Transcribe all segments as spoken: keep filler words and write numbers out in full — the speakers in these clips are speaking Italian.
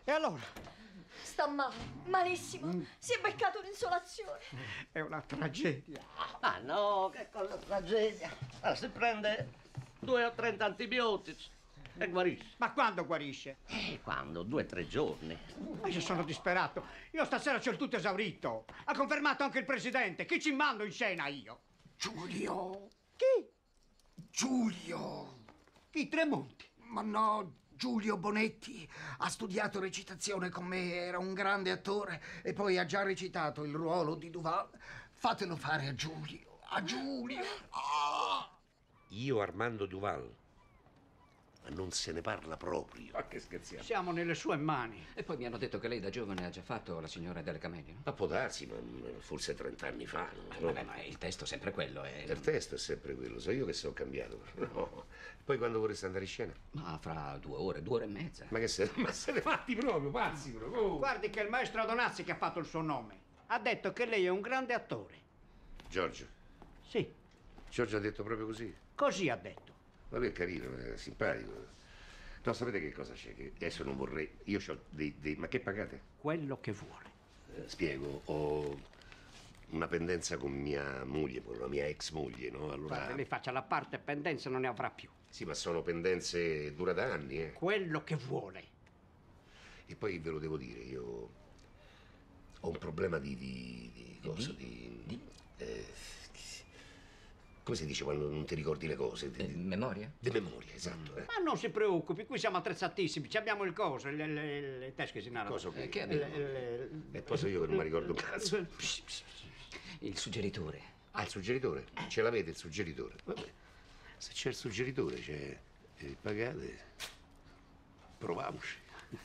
E allora? Sta male, malissimo. Mm. Si è beccato un'insolazione. È una tragedia. Ah no, che cosa tragedia. Ah, si prende due o trenta antibiotici e guarisce. Ma quando guarisce? Eh, quando? Due o tre giorni. Ma io sono disperato. Io stasera c'ho il tutto esaurito. Ha confermato anche il presidente. Chi ci mando in scena io? Giulio. Chi? Giulio. Chi? Tremonti? Ma no, Giulio Bonetti. Ha studiato recitazione con me, era un grande attore e poi ha già recitato il ruolo di Duval. Fatelo fare a Giulio. A Giulio. Ah. Io Armando Duval. Ma non se ne parla proprio. Ma che scherziamo? Siamo nelle sue mani. E poi mi hanno detto che lei da giovane ha già fatto La signora delle camelie, no? Ma può darsi, ma forse trent'anni fa. Non so. Vabbè, ma il testo è sempre quello. È... Il testo è sempre quello, so io che sono cambiato. No. Poi quando vorresti andare in scena? Ma fra due ore, due ore e mezza. Ma che se, ma se ne fatti proprio, pazzi proprio. Oh. Guardi che è il maestro Adonazzi che ha fatto il suo nome. Ha detto che lei è un grande attore. Giorgio? Sì. Giorgio ha detto proprio così? Così ha detto. Ma lui è carino, è simpatico. No, sapete che cosa c'è? Che adesso non vorrei... Io ho dei, dei... Ma che pagate? Quello che vuole. Eh, spiego, ho una pendenza con mia moglie, con la mia ex moglie, no? Allora... Guarda, lei faccia la parte pendenza, non ne avrà più. Sì, ma sono pendenze dura da anni, eh. Quello che vuole. E poi ve lo devo dire, io ho un problema di... di, di cosa? Di... di eh, come si dice quando non ti ricordi le cose? Di, di memoria? Di memoria, esatto. Eh. Ma non si preoccupi, qui siamo attrezzatissimi, ci abbiamo il coso, le, le, le tesche si narrano. Cosa che? Eh, che le, le, e poi so io che non mi ricordo un cazzo. Il suggeritore. Ah, il suggeritore? Ce l'avete il suggeritore? Vabbè. Se c'è il suggeritore, c'è... Eh, pagate. Proviamoci.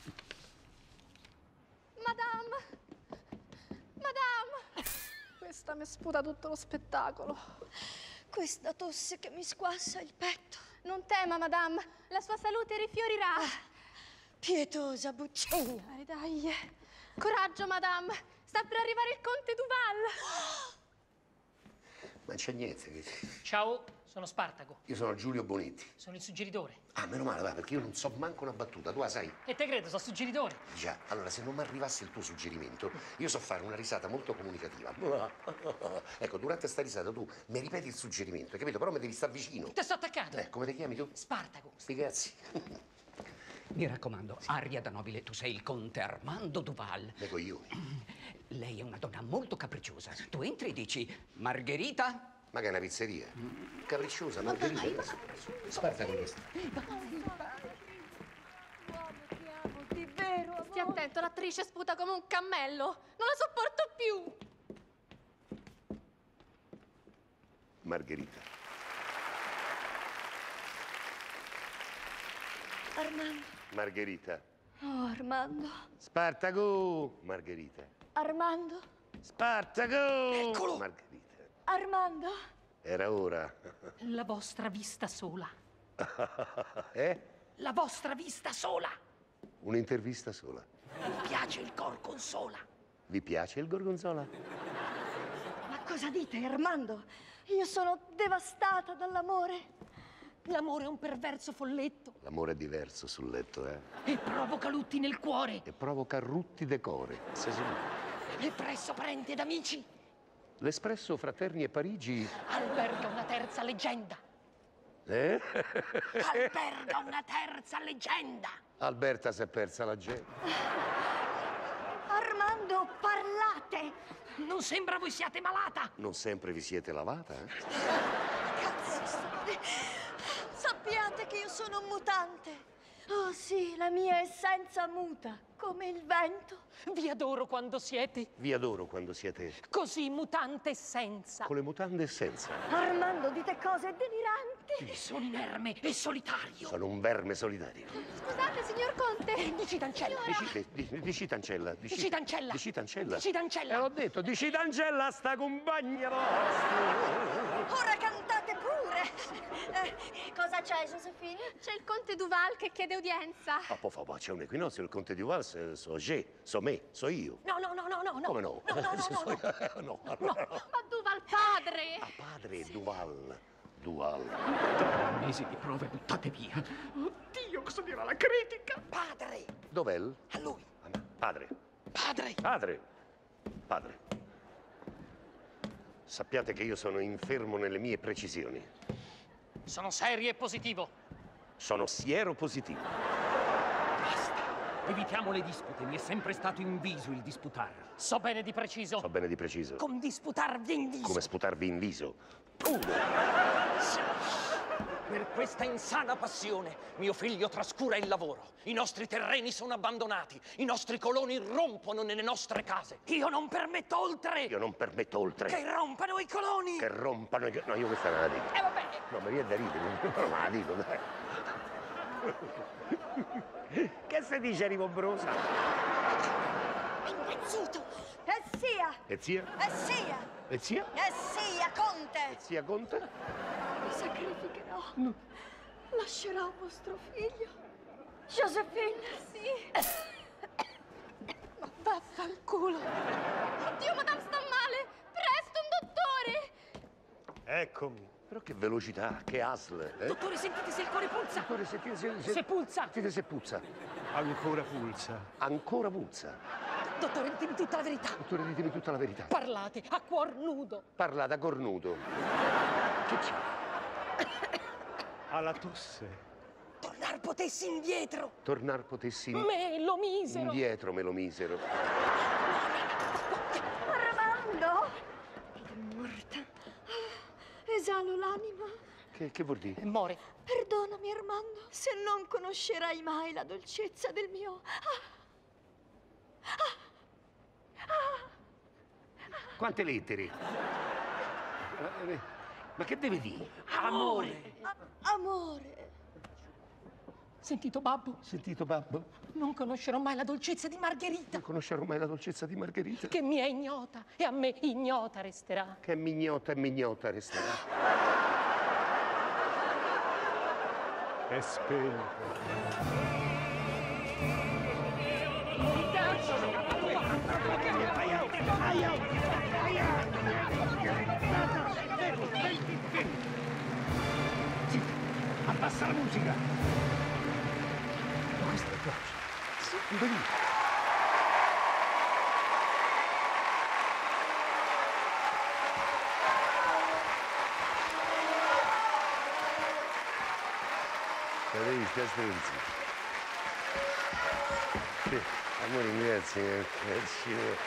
Madame! Madame! Questa mi sputa tutto lo spettacolo. Questa tosse che mi squassa il petto. Non tema, madame, la sua salute rifiorirà. Ah, pietosa buccina. Dai, dai. Coraggio, madame, sta per arrivare il conte Duval. Ma c'è niente. Che... Ciao, sono Spartaco. Io sono Giulio Bonetti. Sono il suggeritore. Ah, meno male, va, perché io non so manco una battuta, tu la sai? E te credo, sono suggeritore. Già, allora, se non mi arrivasse il tuo suggerimento, io so fare una risata molto comunicativa. Ecco, durante sta risata tu mi ripeti il suggerimento, capito? Però mi devi stare vicino. Te sto attaccato. Eh, come ti chiami tu? Spartaco. Sti cazzi. Mi raccomando, aria da nobile, tu sei il conte Armando Duval. Dico io. Lei è una donna molto capricciosa. Tu entri e dici, Margherita? Ma che è una pizzeria? Capricciosa, Margherita. Sparta con questa. Di vero, stia attento, l'attrice sputa come un cammello. Non la sopporto più. Margherita. Armando. Margherita. Oh, Armando. Spartaco. Margherita. Armando. Spartaco. Eccolo. Margherita. Armando. Era ora. La vostra vista sola. Eh? La vostra vista sola. Un'intervista sola. Mi piace il gorgonzola. Vi piace il gorgonzola? Ma cosa dite, Armando? Io sono devastata dall'amore. L'amore è un perverso folletto. L'amore è diverso sul letto, eh? E provoca lutti nel cuore. E provoca rutti decore. Sei sicuro? E presso parenti ed amici. L'Espresso Fraterni e Parigi... Alberga una terza leggenda. Eh? Alberga una terza leggenda. Alberta si è persa la gente. Armando, parlate! Non sembra voi siate malata. Non sempre vi siete lavata, eh? Cazzo, sappiate che io sono un mutante. Oh sì, la mia essenza muta, come il vento. Vi adoro quando siete Vi adoro quando siete così mutante e senza. con le mutande e senza. Armando, dite cose deliranti. Sono inerme e solitario. Sono un verme solitario. Scusate, signor conte. Dici Tancella. Dici, dici, dici Tancella. Dici Tancella. Dici Tancella. Dici Tancella. E l'ho detto, dici Tancella sta compagna vostra. Ora cantate pure. Eh, cosa c'è, Josefina? C'è il conte Duval che chiede udienza. Ah, poi fa, c'è un equinozio, il conte di Valls, so je, so me, so io. No, no, no, no, no. Come no? No, no, no, no, no. no, allora no. Ma Duval padre. Ah, padre, Duval. Duval. Mesi di prove buttate via. Oddio, cosa dirà la critica? Padre. Dov'è? A lui. Padre, Padre! padre, padre. Sappiate che io sono infermo nelle mie precisioni. Sono serio e positivo. Sono siero positivo. Basta. Evitiamo le dispute. Mi è sempre stato inviso il disputare. So bene di preciso. So bene di preciso. Con disputarvi in viso. Come sputarvi in viso. Uno. Per questa insana passione mio figlio trascura il lavoro. I nostri terreni sono abbandonati. I nostri coloni rompono nelle nostre case. Io non permetto oltre Io non permetto oltre. che rompano i coloni. Che rompano i... No, io questa non la dico. E va bene. No, mi viene da ridere. Non la dico, dai. Che si dice, Rivombrosa? Impazzito! E sia! E zia? E sia! E zia? E sia, Conte! E zia Conte? Mi sacrificherò. Lascerò vostro figlio. Josephine. Sì. Ma vaffanculo. Oddio, madame sta male. Presto, un dottore. Eccomi. Però che velocità, che asle. Eh? Dottore, sentite se il cuore pulsa. Dottore, sentite se, se... Se pulsa. Sentite se puzza. Ancora pulsa. Ancora puzza. Dottore, ditemi tutta la verità. Dottore, ditemi tutta la verità. Parlate a cuor nudo. Parla da cornuto. Che c'è? Alla tosse. Tornar potessi indietro. Tornar potessi in- Me lo misero. indietro, me lo misero. Armando! Ed è morta. Esalo l'anima. Che, che vuol dire? E more. Perdonami, Armando, se non conoscerai mai la dolcezza del mio... Quante lettere? Eh, Ma che deve dire? Amore. a- amore. Sentito, babbo? Sentito, babbo? Non conoscerò mai la dolcezza di Margherita, Non conoscerò mai la dolcezza di Margherita. che mi è ignota e a me ignota resterà. Che mignota e mignota resterà. È spento. Abbassa la musica. Ma questo è Giorgio. Sì. Benissimo. Cadevi, stia stronzi. Sì, amore, grazie, grazie.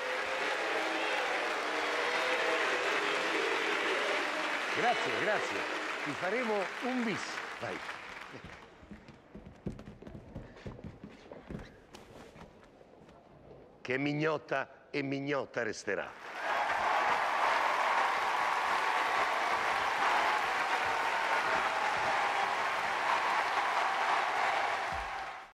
Grazie, grazie. Ti faremo un bis. Vai. Che mignotta e mignotta resterà.